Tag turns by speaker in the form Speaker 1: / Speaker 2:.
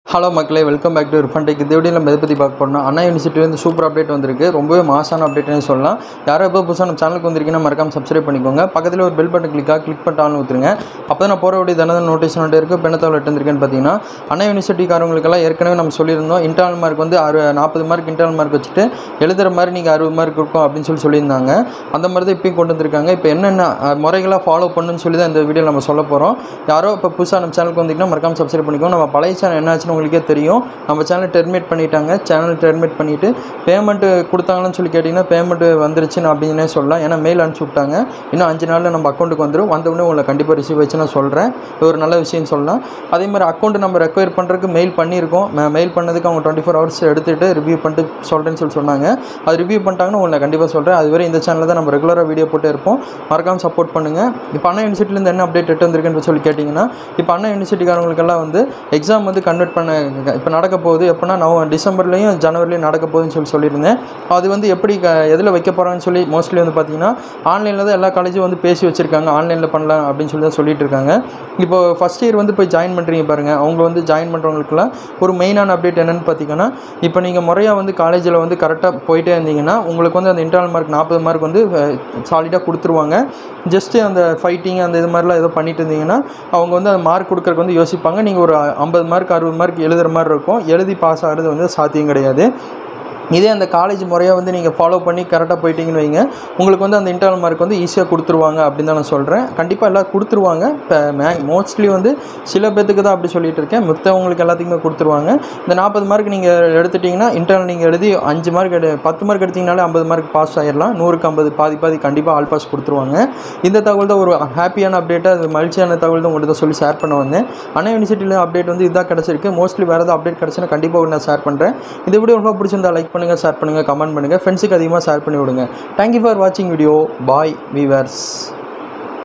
Speaker 1: Hello மக்களே, welcome back to Rifan tech. இந்த video நம்ம எதை பற்றி பார்க்க போறோம்னா, அண்ணா யூனிவர்சிட்டியிலேருந்து சூப்பர் அப்டேட் வந்திருக்கு. ரொம்பவே மாசான அப்டேட்னு சொல்லலாம். யாரோ இப்போ புதுசாக நம்ம சேனலுக்கு வந்திருக்கீங்கன்னா மறக்காம சப்ஸ்கிரைப் பண்ணிக்கோங்க. பக்கத்தில் ஒரு பெல் பட்டன் கிளிக் பண்ணிட்டு ஆன் ஊற்றுங்க. அப்போ தான் நான் போகிற வீடியோ தினம் நோட்டீஸ் வந்துட்டு இருக்குது. இப்போ என்ன தகவல் எடுத்துருக்கேன்னு பார்த்தீங்கன்னா, அண்ணா யூனிவர்சிட்டிக்காரங்களுக்கெல்லாம் ஏற்கனவே நம்ம சொல்லியிருந்தோம், இன்டர்னல் மார்க் வந்து 40 மார்க் இன்டர்னல் மார்க் வச்சுட்டு எழுதுகிற மாதிரி நீங்கள் 60 மார்க் இருக்கும் அப்படின்னு சொல்லியிருந்தாங்க. அந்த மாதிரி தான் இப்போயும் கொண்டு வந்திருக்காங்க. இப்போ என்னென்ன முறைகளாக ஃபாலோ பண்ணுன்னு சொல்லி தான் இந்த வீடியோ நம்ம சொல்ல போகிறோம். யாரோ இப்போ புதுசாக நம்ம சேனலுக்கு வந்திங்கன்னா மறக்காம சப்ஸ்கிரைப் பண்ணிக்கோங்க. நம்ம பழைய சேனல் என்னாச்சுன்னு உங்களுக்கே தெரியும். நம்ம சேனல் டெர்மினேட் பண்ணிட்டாங்க. சேனல் டெர்மினேட் பண்ணிவிட்டு பேமெண்ட்டு கொடுத்தாங்கன்னு சொல்லி கேட்டிங்கன்னா பேமெண்ட்டு வந்துருச்சுன்னு அப்படின்னே சொல்லலாம். ஏன்னா மெயில் அனுப்பிச்சி விட்டாங்க. இன்னும் 5 நாளில் நம்ம அக்கௌண்ட்டுக்கு வந்துடும். வந்தவுடனே உங்களை கண்டிப்பாக ரிசீவ் வச்சு நான் சொல்கிறேன். இது ஒரு நல்ல விஷயம்னு சொல்லலாம். அதே மாதிரி அக்கௌண்ட் நம்ம ரெக்வயர் பண்ணுறதுக்கு மெயில் பண்ணியிருக்கோம். மெயில் பண்ணதுக்கு அவங்க 24 ஹவர்ஸ் எடுத்துகிட்டு ரிவ்யூ பண்ணிட்டு சொல்கிறேன்னு சொன்னாங்க. அது ரிவ்யூ பண்ணிட்டாங்கன்னு உங்களை கண்டிப்பாக சொல்கிறேன். அதுவரை இந்த சேனலில் தான் நம்ம ரெகுலராக வீடியோ போட்டு இருப்போம். மறக்காமல் சப்போர்ட் பண்ணுங்கள். இப்போ அண்ணா யூனிவர்சிட்டிலேருந்து என்ன அப்டேட் எட்டு வந்திருக்குன்னு சொல்லி கேட்டிங்கன்னா, இப்போ அண்ணா யூனிவர்சிட்டிக்காரங்களுக்கெல்லாம் வந்து எக்ஸாம் வந்து கன்வெர்ட் பண்ண இப்போ நடக்க போகுது. எப்படின்னா டிசம்பர்லேயும் ஜனவரிலையும் நடக்க போகுதுன்னு சொல்லியிருந்தேன். அது வந்து எப்படி எதில் வைக்க போகிறாங்கன்னு சொல்லி மோஸ்ட்லி வந்து பார்த்திங்கன்னா ஆன்லைனில் தான் எல்லா காலேஜும் வந்து பேசி வச்சுருக்காங்க. ஆன்லைனில் பண்ணலாம் அப்படின்னு சொல்லி தான் சொல்லிட்டு இருக்காங்க. இப்போ ஃபஸ்ட் இயர் வந்து போய் ஜாயின் பண்ணுறீங்க பாருங்கள். அவங்க வந்து ஜாயின் பண்ணுறவங்களுக்குலாம் ஒரு மெயினான அப்டேட் என்னென்னு பார்த்தீங்கன்னா, இப்போ நீங்கள் முறையாக வந்து காலேஜில் வந்து கரெக்டாக போயிட்டே இருந்தீங்கன்னா உங்களுக்கு வந்து அந்த இன்டர்னல் மார்க் 40 மார்க் வந்து சாலிடாக கொடுத்துருவாங்க. ஜஸ்ட்டு அந்த ஃபைட்டிங் அந்த இது மாதிரிலாம் ஏதோ பண்ணிட்டு இருந்தீங்கன்னா அவங்க வந்து அந்த மார்க் கொடுக்குறக்கு வந்து யோசிப்பாங்க. நீங்கள் ஒரு 50 மார்க் 60 மார்க் எழுதுகிற மாதிரி இருக்கும். எழுதி பாஸ் ஆகிறது வந்து சாத்தியம் கிடையாது. இதே அந்த காலேஜ் முறையாக வந்து நீங்கள் ஃபாலோ பண்ணி கரெக்டாக போயிட்டீங்கன்னு வைங்க, உங்களுக்கு வந்து அந்த இன்டர்னல் மார்க் வந்து ஈஸியாக கொடுத்துருவாங்க அப்படின்னு தான் நான் சொல்கிறேன். கண்டிப்பாக எல்லாம் கொடுத்துருவாங்க. இப்போ மோஸ்ட்லி வந்து சில பேத்துக்கு தான் அப்படி சொல்லிட்டு இருக்கேன். மற்றவங்களுக்கு எல்லாத்துக்குமே கொடுத்துருவாங்க. இந்த 40 மார்க் நீங்கள் எடுத்துட்டிங்கன்னா இன்டர்னல் நீங்கள் எழுதி 5 மார்க் 10 மார்க் எடுத்திங்கனாலே 50 மார்க் பாஸ் ஆகிடலாம். 100க்கு 50 பாதி கண்டிப்பாக ஆல் பாஸ் கொடுத்துருவாங்க. இந்த தகவல் தான் ஒரு ஹாப்பியான அப்டேட்டாக, அது மகிழ்ச்சியான தகவல் தான் உங்கள்கிட்ட சொல்லி ஷேர் பண்ண வந்தேன். அண்ணா யூனிவர்சிட்டியில் அப்டேட் வந்து இதாக கிடச்சிருக்கு. மோஸ்ட்லி வேறு ஏதாவது அப்டேட் கிடச்சுன்னா கண்டிப்பாக நான் ஷேர் பண்ணுறேன். இந்த வீடியோ ரொம்ப பிடிச்சிருந்தா லைக் பண்ணுங்கள், ஷேர் பண்ணுங்கள், கமெண்ட் பண்ணுங்கள், ஃப்ரெண்ட்ஸுக்கு அதிகமாக ஷேர் பண்ணி விடுங்க. தேங்க்யூ ஃபார் வாட்சிங் வீடியோ. Bye viewers.